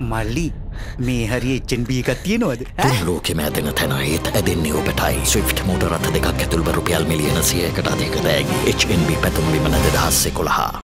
මල්ලි මේ හරි HNB එකක් තියෙනවද? තුන් ලෝකෙම ඇදෙන තැන ඒත් ඇදෙන්නේ ඔබටයි. ස්විෆ්ට් මෝටර රථ දෙකක් ඇතුළු රුපියල් මිලියන 100කට අධික දෑගි HNB පැතුම් විමන 2011.